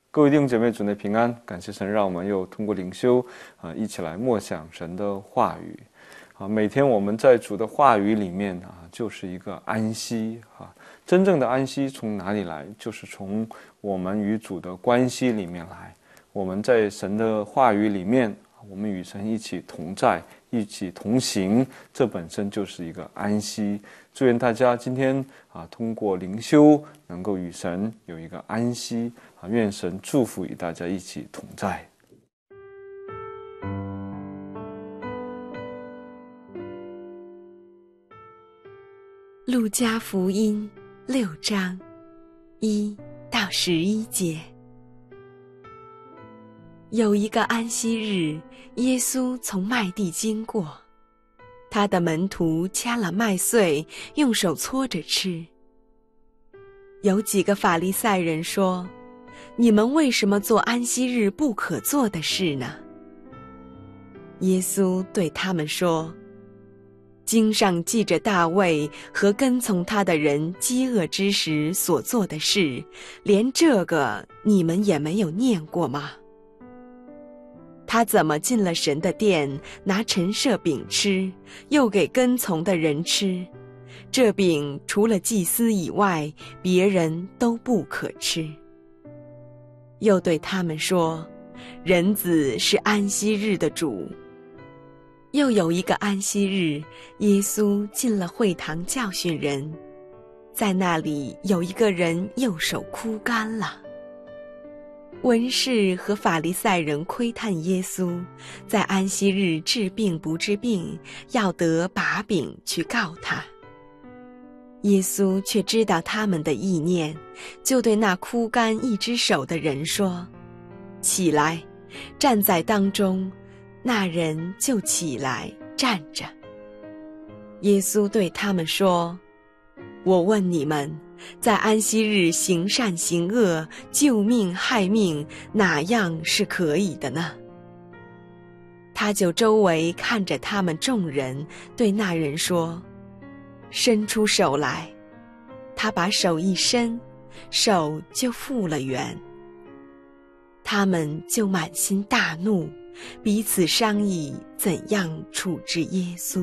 各位弟兄姐妹，主内平安！感谢神，让我们又通过灵修一起来默想神的话语每天我们在主的话语里面就是一个安息真正的安息从哪里来？就是从我们与主的关系里面来。我们在神的话语里面，我们与神一起同在，一起同行，这本身就是一个安息。祝愿大家今天通过灵修能够与神有一个安息愿神祝福与大家一起同在。 路加福音6章1到11节。有一个安息日，耶稣从麦地经过，他的门徒掐了麦穗，用手搓着吃。有几个法利赛人说：“你们为什么做安息日不可做的事呢？”耶稣对他们说：“经上记着大卫和跟从他的人饥饿之时所做的事，连这个你们也没有念过吗？他怎么进了神的殿，拿陈设饼吃，又给跟从的人吃？这饼除了祭司以外，别人都不可吃。”又对他们说：“人子是安息日的主。”又有一个安息日，耶稣进了会堂教训人，在那里有一个人右手枯干了。文士和法利赛人窥探耶稣在安息日治病不治病，要得把柄去告他。耶稣却知道他们的意念，就对那枯干一只手的人说：“起来，站在当中。”那人就起来站着。耶稣对他们说：“我问你们，在安息日行善行恶，救命害命，哪样是可以的呢？”他就周围看着他们众人，对那人说：“伸出手来。”他把手一伸，手就复了原。他们就满心大怒，彼此商议怎样处置耶稣。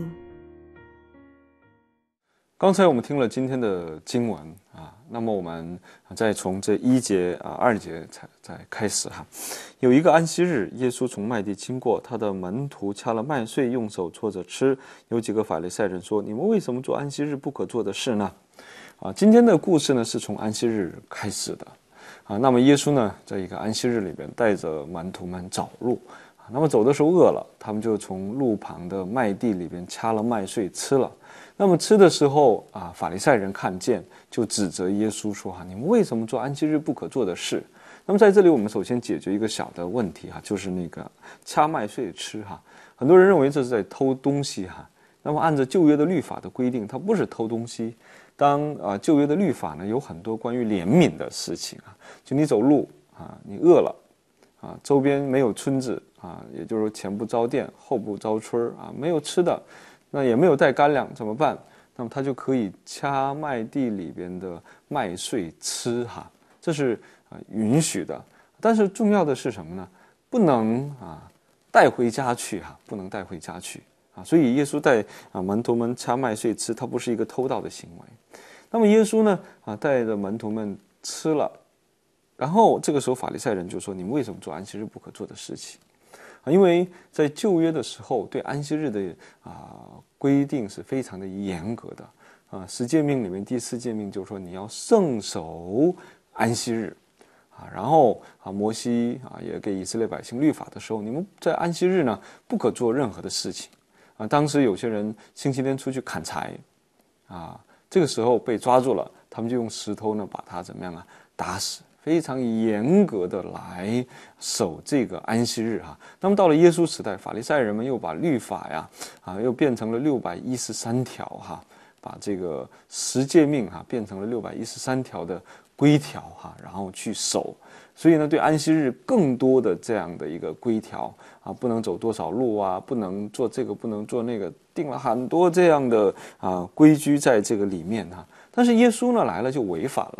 刚才我们听了今天的经文那么我们再从这1节2节再开始有一个安息日，耶稣从麦地经过，他的门徒掐了麦穗，用手搓着吃。有几个法利赛人说：“你们为什么做安息日不可做的事呢？”今天的故事呢是从安息日开始的那么耶稣呢在一个安息日里边带着门徒们走路那么走的时候饿了，他们就从路旁的麦地里边掐了麦穗吃了。那么吃的时候法利赛人看见，就指责耶稣说你们为什么做安息日不可做的事？那么在这里我们首先解决一个小的问题就是那个掐麦穗吃很多人认为这是在偷东西那么按照旧约的律法的规定，它不是偷东西。当旧约的律法呢有很多关于怜悯的事情就你走路你饿了周边没有村子也就是说前不着店后不着村没有吃的，那也没有带干粮怎么办？那么他就可以掐麦地里边的麦穗吃这是允许的。但是重要的是什么呢？不能带回家去不能带回家去所以耶稣带门徒们掐麦穗吃，它不是一个偷盗的行为。那么耶稣呢带着门徒们吃了，然后这个时候法利赛人就说：“你们为什么做安息日不可做的事情？”因为在旧约的时候对安息日的规定是非常的严格的10诫命里面第4诫命就是说你要圣守安息日然后摩西也给以色列百姓律法的时候，你们在安息日呢不可做任何的事情当时有些人星期天出去砍柴这个时候被抓住了，他们就用石头呢把他怎么样打死，非常严格的来守这个安息日那么到了耶稣时代，法利赛人们又把律法又变成了613条把这个10诫命变成了613条的规条然后去守。所以呢对安息日更多的这样的一个规条不能走多少路不能做这个不能做那个，定了很多这样的规矩在这个里面但是耶稣呢来了就违反了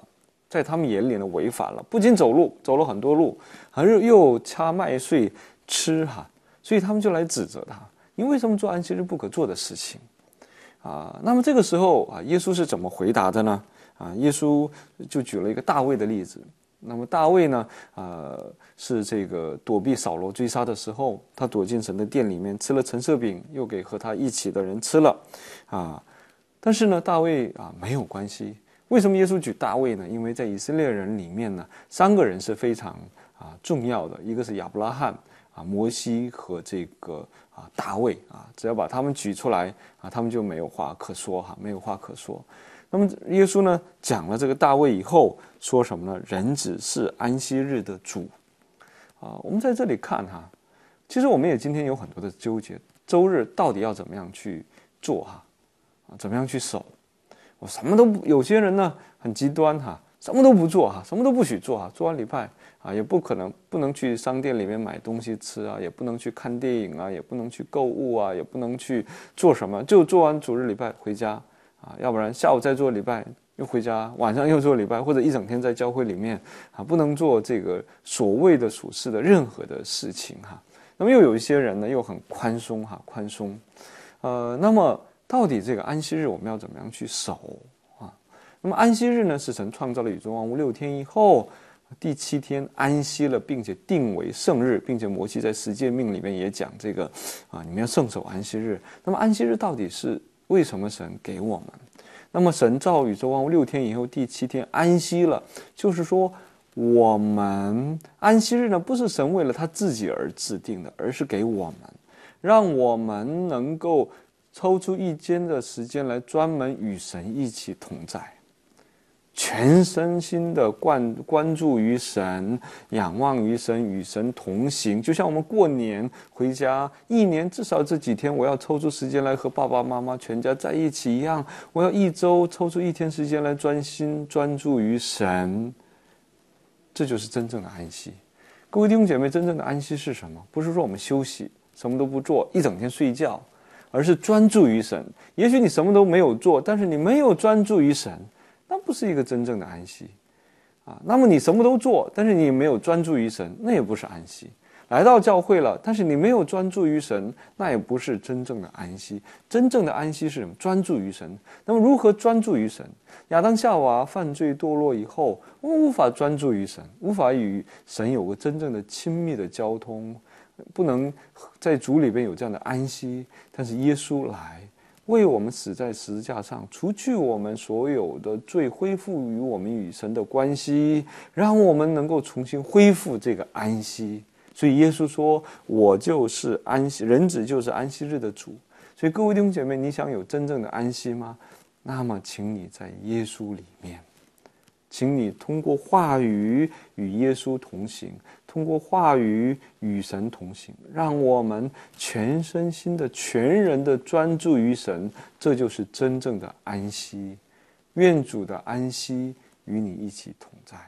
在他们眼里呢违反了，不仅走了很多路，而又掐麦穗吃哈，所以他们就来指责他，你为什么做安息日不可做的事情啊？那么这个时候啊，耶稣是怎么回答的呢？啊，耶稣就举了一个大卫的例子。那么大卫呢，是这个躲避扫罗追杀的时候，他躲进神的殿里面吃了陈设饼，又给和他一起的人吃了，啊，但是呢，大卫啊没有关系。为什么耶稣举大卫呢？因为在以色列人里面呢，3个人是非常重要的，一个是亚伯拉罕啊、摩西和这个大卫啊，只要把他们举出来啊，他们就没有话可说哈，没有话可说。那么耶稣呢讲了这个大卫以后，说什么呢？人子是安息日的主啊。我们在这里看哈，其实我们也今天有很多的纠结，周日到底要怎么样去做哈？怎么样去守？我什么都不，有些人呢很极端哈，什么都不做哈，什么都不许做哈，做完礼拜啊也不能去商店里面买东西吃啊，也不能去看电影啊，也不能去购物啊，也不能去做什么，就做完主日礼拜回家啊，要不然下午再做礼拜又回家，晚上又做礼拜，或者一整天在教会里面啊，不能做这个所谓的属世的任何的事情哈。那么又有一些人呢又很宽松哈，宽松，那么到底这个安息日我们要怎么样去守啊？那么安息日呢，是神创造了宇宙万物6天以后，第7天安息了，并且定为圣日，并且摩西在十诫命里面也讲这个你们要圣守安息日。那么安息日到底是为什么神给我们？那么神造宇宙万物6天以后，第7天安息了，就是说我们安息日呢，不是神为了他自己而制定的，而是给我们，让我们能够抽出一天的时间来专门与神一起同在，全身心的关注于神，仰望于神，与神同行。就像我们过年回家，一年至少这几天我要抽出时间来和爸爸妈妈全家在一起一样，我要1周抽出1天时间来专心专注于神，这就是真正的安息。各位弟兄姐妹，真正的安息是什么？不是说我们休息什么都不做，一整天睡觉，而是专注于神。也许你什么都没有做，但是你没有专注于神，那不是一个真正的安息啊。那么你什么都做，但是你没有专注于神，那也不是安息。来到教会了，但是你没有专注于神，那也不是真正的安息。真正的安息是什么？专注于神。那么如何专注于神？亚当夏娃犯罪堕落以后，我们无法专注于神，无法与神有个真正的亲密的交通，不能在主里边有这样的安息。但是耶稣来为我们死在十字架上，除去我们所有的罪，恢复与我们与神的关系，让我们能够重新恢复这个安息。所以耶稣说，我就是安息，人子就是安息日的主。所以各位弟兄姐妹，你想有真正的安息吗？那么请你在耶稣里面，请你通过话语与耶稣同行，通过话语与神同行，让我们全身心的全人的专注于神，这就是真正的安息。愿主的安息与你一起同在。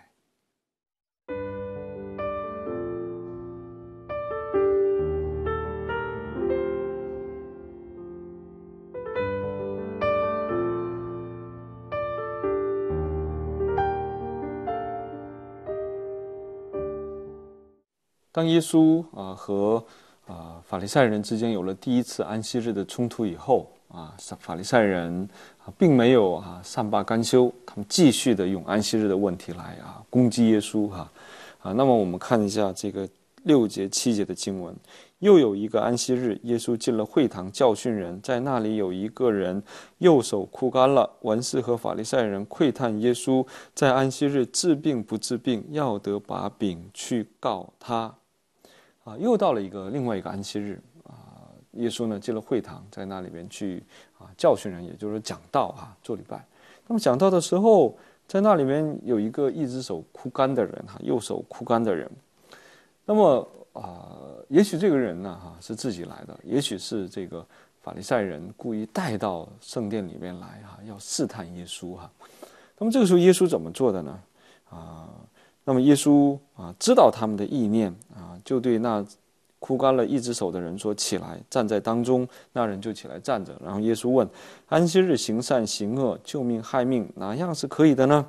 当耶稣和法利赛人之间有了第一次安息日的冲突以后法利赛人并没有善罢甘休，他们继续的用安息日的问题来攻击耶稣那么我们看一下这个6节7节的经文。又有一个安息日，耶稣进了会堂教训人，在那里有一个人右手枯干了。文士和法利赛人窥探耶稣在安息日治病不治病，要得把柄去告他。又到了另外一个安息日耶稣呢进了会堂，在那里边去教训人，也就是说讲道做礼拜。那么讲道的时候，在那里面有一个一只手枯干的人右手枯干的人。那么也许这个人呢是自己来的，也许是这个法利赛人故意带到圣殿里面来要试探耶稣那么这个时候耶稣怎么做的呢？那么耶稣知道他们的意念就对那枯干了一只手的人说，起来站在当中。那人就起来站着。然后耶稣问，安息日行善行恶，救命害命，哪样是可以的呢？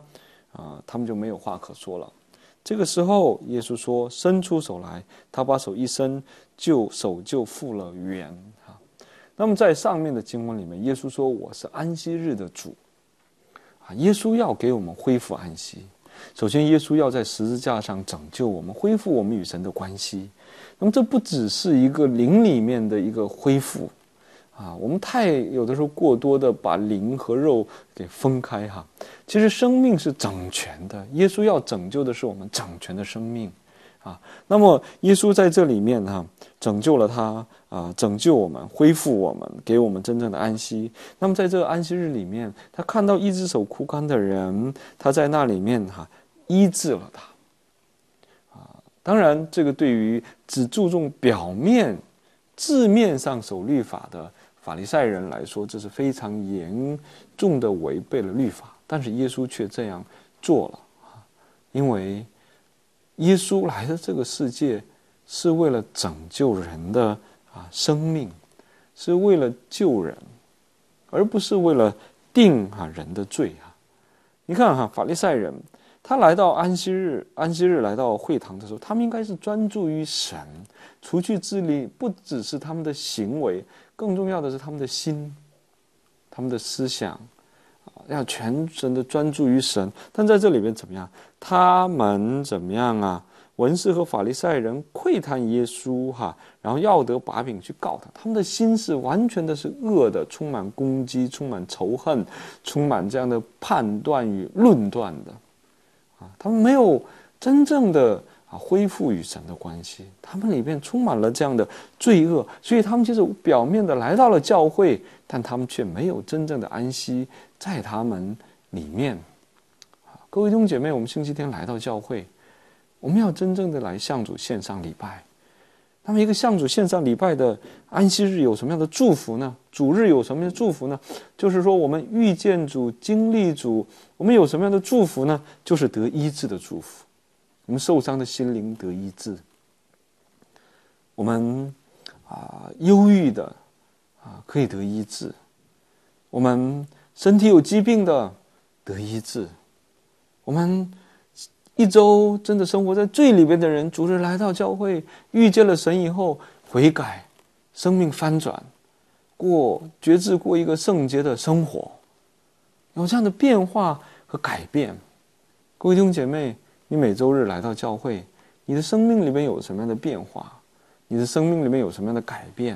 他们就没有话可说了。这个时候耶稣说伸出手来，他把手一伸，手就复了原。那么在上面的经文里面，耶稣说我是安息日的主。耶稣要给我们恢复安息。首先耶稣要在十字架上拯救我们，恢复我们与神的关系。那么这不只是一个灵里面的一个恢复我们有的时候过多的把灵和肉给分开其实生命是整全的，耶稣要拯救的是我们整全的生命那么耶稣在这里面拯救了他拯救我们，恢复我们，给我们真正的安息。那么在这个安息日里面，他看到一只手枯干的人，他在那里面医治了他当然这个对于只注重表面字面上守律法的法利赛人来说，这是非常严重的违背了律法，但是耶稣却这样做了因为耶稣来的这个世界是为了拯救人的生命，是为了救人，而不是为了定人的罪你看法利赛人他来到安息日来到会堂的时候，他们应该是专注于神，除去自利，不只是他们的行为，更重要的是他们的心，他们的思想要全神的专注于神。但在这里边怎么样？他们怎么样文士和法利赛人窥探耶稣然后要得把柄去告他，他们的心是完全的是恶的，充满攻击，充满仇恨，充满这样的判断与论断的他们没有真正的恢复与神的关系，他们里面充满了这样的罪恶，所以他们就是表面的来到了教会，但他们却没有真正的安息在他们里面各位弟兄姐妹，我们星期天来到教会，我们要真正的来向主献上礼拜。那么一个向主献上礼拜的安息日有什么样的祝福呢？主日有什么样的祝福呢？就是说我们遇见主，经历主，我们有什么样的祝福呢？就是得医治的祝福。我们受伤的心灵得医治，我们忧郁的可以得医治，我们身体有疾病的得医治，我们一周真的生活在罪里边的人，主日来到教会，遇见了神以后悔改，生命翻转，决志过一个圣洁的生活，有这样的变化和改变。各位弟兄姐妹，你每周日来到教会，你的生命里面有什么样的变化？你的生命里面有什么样的改变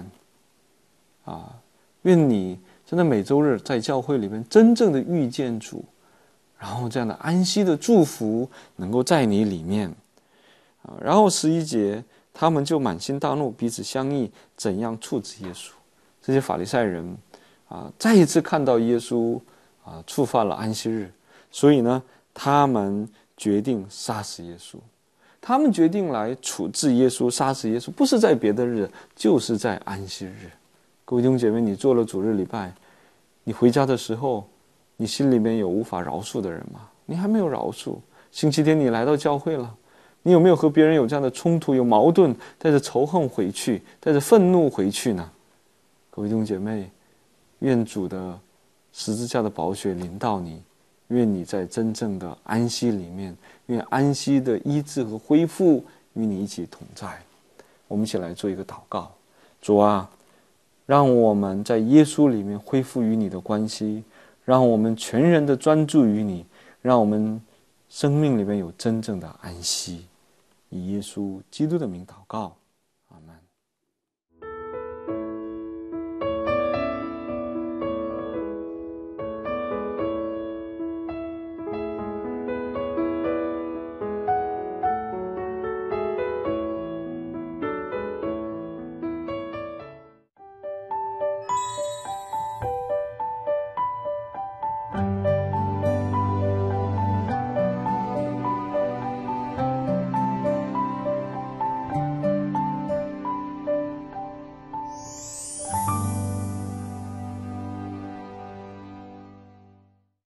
愿你真的每周日在教会里面真正的遇见主，然后这样的安息的祝福能够在你里面然后11节，他们就满心大怒，彼此相议，怎样处置耶稣。这些法利赛人再一次看到耶稣触犯了安息日，所以呢他们决定杀死耶稣，他们决定来处置耶稣，杀死耶稣，不是在别的日，就是在安息日。各位弟兄姐妹，你做了主日礼拜，你回家的时候，你心里面有无法饶恕的人吗？你还没有饶恕。星期天你来到教会了，你有没有和别人有这样的冲突，有矛盾，带着仇恨回去，带着愤怒回去呢？各位弟兄姐妹，愿主的十字架的宝血临到你，愿你在真正的安息里面，愿安息的医治和恢复与你一起同在。我们一起来做一个祷告。主啊，让我们在耶稣里面恢复与你的关系，让我们全人的专注于你，让我们生命里面有真正的安息。以耶稣基督的名祷告。